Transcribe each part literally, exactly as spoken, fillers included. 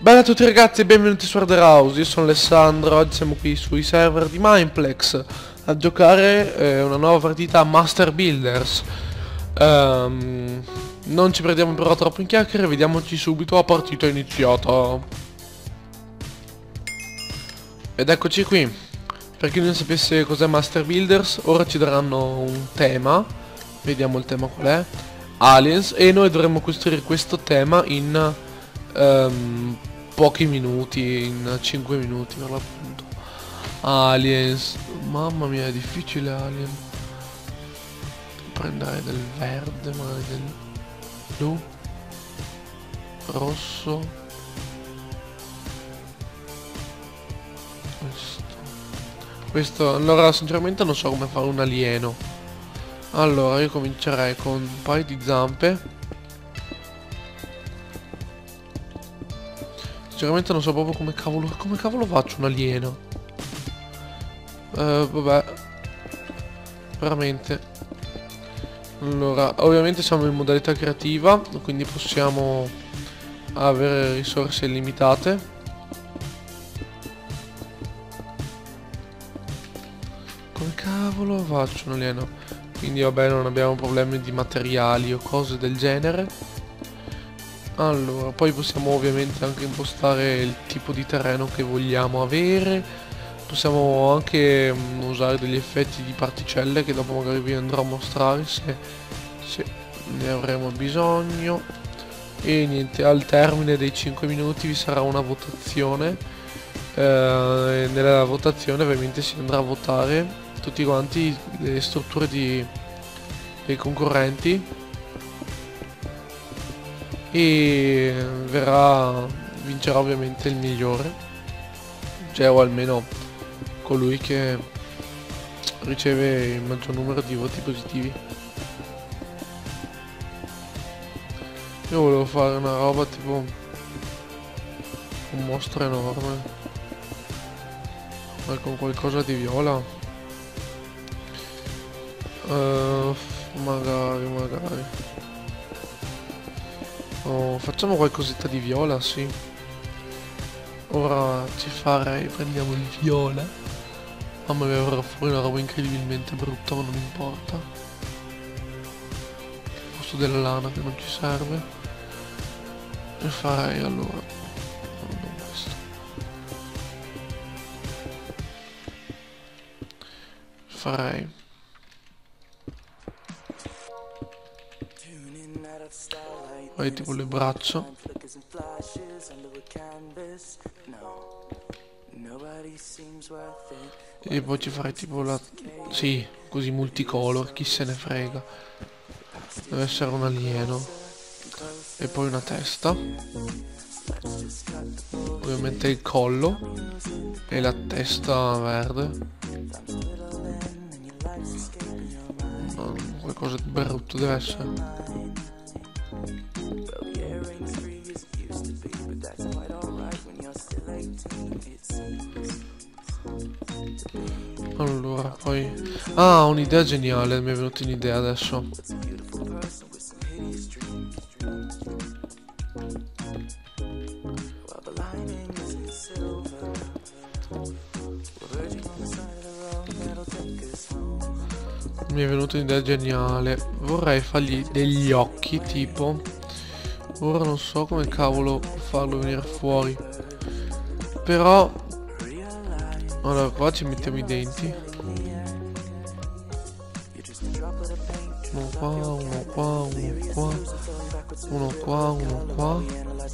Bella a tutti ragazzi e benvenuti su Harder House, io sono Alessandro, oggi siamo qui sui server di Mineplex a giocare eh, una nuova partita a Master Builders. um, Non ci perdiamo però troppo in chiacchiere, vediamoci subito a partita iniziata. Ed eccoci qui. Per chi non sapesse cos'è Master Builders, ora ci daranno un tema, vediamo il tema qual è, Aliens, e noi dovremmo costruire questo tema in um, pochi minuti, in cinque minuti per l'appunto. Aliens, mamma mia è difficile Alien. Prendere del verde, magari del blu, rosso, questo. Questo, allora sinceramente non so come fare un alieno. Allora io comincerei con un paio di zampe. Sinceramente non so proprio come cavolo, come cavolo faccio un alieno. Uh, vabbè. Veramente. Allora, ovviamente siamo in modalità creativa, quindi possiamo avere risorse illimitate. Come cavolo faccio un alieno? Quindi vabbè, non abbiamo problemi di materiali o cose del genere. Allora, poi possiamo ovviamente anche impostare il tipo di terreno che vogliamo avere. Possiamo anche um, usare degli effetti di particelle che dopo magari vi andrò a mostrare se, se ne avremo bisogno. E niente, al termine dei cinque minuti vi sarà una votazione. Eh, e nella votazione ovviamente si andrà a votare tutti quanti le strutture di, dei concorrenti. E verrà, vincerà ovviamente il migliore, cioè o almeno colui che riceve il maggior numero di voti positivi. Io volevo fare una roba tipo un mostro enorme, ma con qualcosa di viola. Uh, magari, magari. Oh, facciamo qualcosetta di viola, sì. Ora ci farei, prendiamo il viola. Mamma mia, verrà fuori una roba incredibilmente brutta, ma non importa. Al posto della lana che non ci serve. E farei allora. Non questo. Farei. Poi tipo le braccia. E poi ci farei tipo la... sì, così multicolor, chi se ne frega. Deve essere un alieno. E poi una testa. Ovviamente il collo. E la testa verde. No, qualcosa di brutto deve essere. Allora, poi... ah, un'idea geniale, mi è venuta un'idea adesso. Mi è venuta un'idea geniale. Vorrei fargli degli occhi, tipo... ora non so come cavolo farlo venire fuori. Però... allora qua ci mettiamo i denti. Uno qua, uno qua, uno qua. Uno qua, uno qua.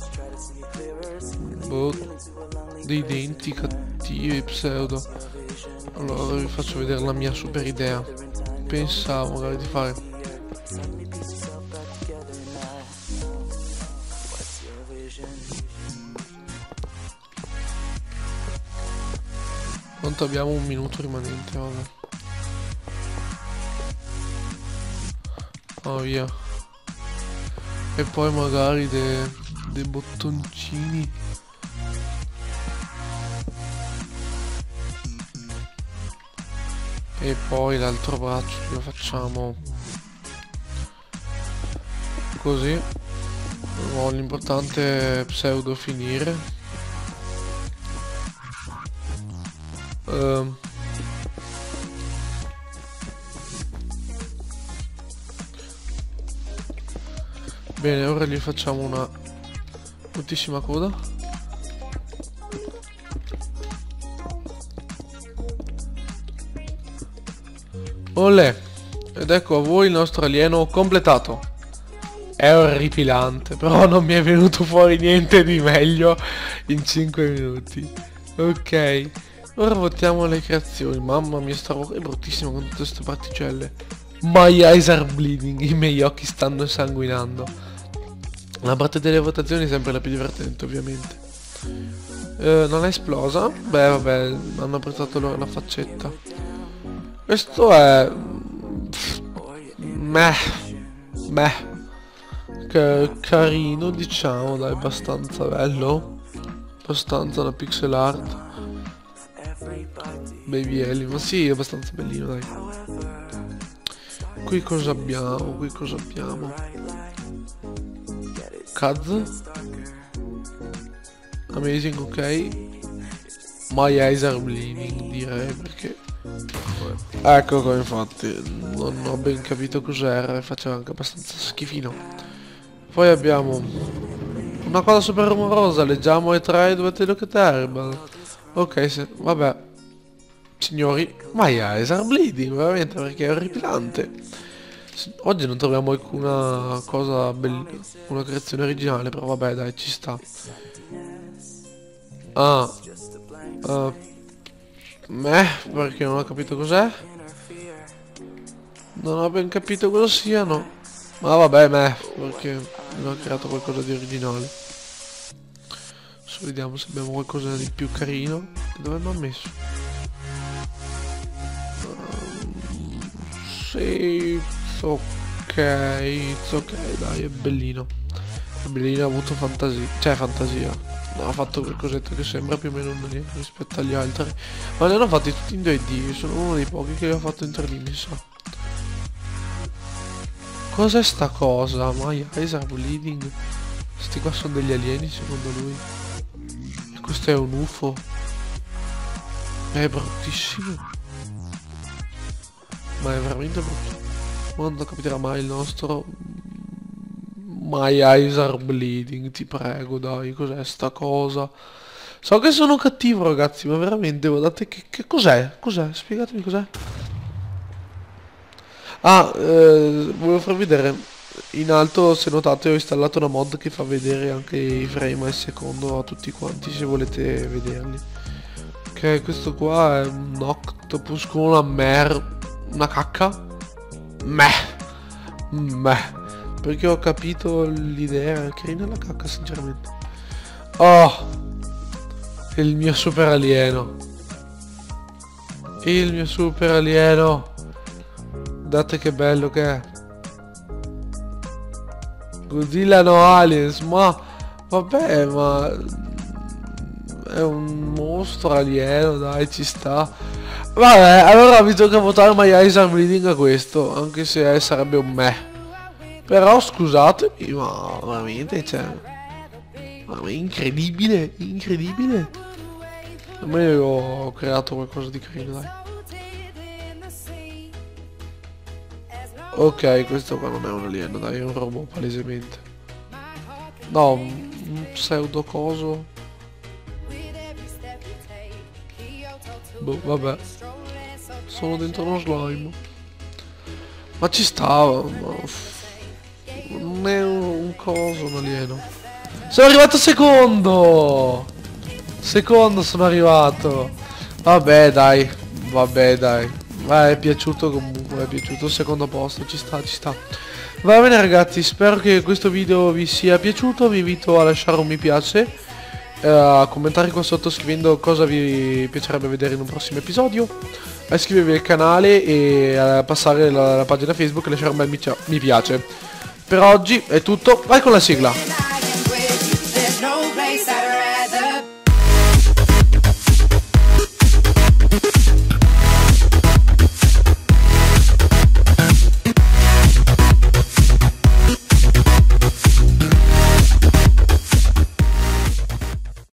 Boh. Dei denti cattivi, pseudo. Allora vi faccio vedere la mia super idea. Pensavo magari di fare quanto abbiamo un minuto rimanente, vabbè. Oh via. E poi magari dei de bottoncini. E poi l'altro braccio lo facciamo così. No, l'importante è pseudo finire. Uh. Bene, ora gli facciamo una bruttissima coda. Olè. Ed ecco a voi il nostro alieno completato. È orripilante, però non mi è venuto fuori niente di meglio in cinque minuti. Ok, ora votiamo le creazioni. Mamma mia, sta roba è bruttissima con tutte queste particelle. My eyes are bleeding, i miei occhi stanno sanguinando. La parte delle votazioni è sempre la più divertente, ovviamente. Eh, non è esplosa? Beh, vabbè, hanno apprezzato loro la faccetta. Questo è... Meh. Meh. Che carino, diciamo, dai, abbastanza bello. Abbastanza una pixel art. Baby Ellie, ma sì, è abbastanza bellino, dai. Qui cosa abbiamo? Qui cosa abbiamo? Kaz. Amazing, ok. My eyes are bleeding, direi, perché... Ecco qua, infatti, non ho ben capito cos'era e faceva anche abbastanza schifino. Poi abbiamo una cosa super rumorosa, leggiamo e tre, dovete look. Ok, se, vabbè. Signori, my eyes are bleeding, veramente, perché è orripilante. Oggi non troviamo alcuna cosa bella, una creazione originale, però vabbè, dai, ci sta. Ah. Uh, meh, perché non ho capito cos'è. Non ho ben capito cosa siano. Ma vabbè, meh, perché non ho creato qualcosa di originale. Adesso vediamo se abbiamo qualcosa di più carino. Dove mi ha messo? Um, sì, ok, it's ok, dai, è bellino. È bellino, ha avuto fantasia, cioè fantasia. No, ha fatto qualcosetto che sembra più o meno un alieno rispetto agli altri. Ma li hanno fatti tutti in due D, sono uno dei pochi che li ho fatto in tre D, mi sa. Cos'è sta cosa? My eyes are bleeding. Questi qua sono degli alieni secondo lui. E questo è un U F O. È bruttissimo. Ma è veramente brutto. Quando capiterà mai il nostro... My eyes are bleeding, ti prego, dai, cos'è sta cosa? So che sono cattivo, ragazzi, ma veramente, guardate che, che cos'è? Cos'è? Spiegatemi cos'è. Ah, eh, volevo farvi vedere. In alto, se notate, ho installato una mod che fa vedere anche i frame al secondo a tutti quanti, se volete vederli. Ok, questo qua è un octopus con una mer... Una cacca? Meh. Meh. Perché ho capito l'idea. Carina la cacca, sinceramente. Oh! Il mio super alieno. Il mio super alieno. Guardate che bello che è. Godzilla no aliens. Ma vabbè, ma è un mostro alieno, dai, ci sta. Vabbè, allora mi tocca votare My Eyes Are Bleeding a questo, anche se sarebbe un me. Però scusatemi, ma veramente, cioè, ma è incredibile, incredibile. A me ho creato qualcosa di carino, dai. Ok, questo qua non è un alieno, dai, è un robot palesemente. No, un pseudo coso. Boh, vabbè. Sono dentro uno slime. Ma ci stava, ma... Non è un, un coso, un alieno. Sono arrivato secondo! Secondo sono arrivato. Vabbè, dai. Vabbè, dai. Ma è piaciuto comunque, è piaciuto il secondo posto, ci sta, ci sta. Va bene ragazzi, spero che questo video vi sia piaciuto, vi invito a lasciare un mi piace, eh, a commentare qua sotto scrivendo cosa vi piacerebbe vedere in un prossimo episodio, a iscrivervi al canale e a passare la, la pagina Facebook e lasciare un bel mi, mi piace. Per oggi è tutto, vai con la sigla!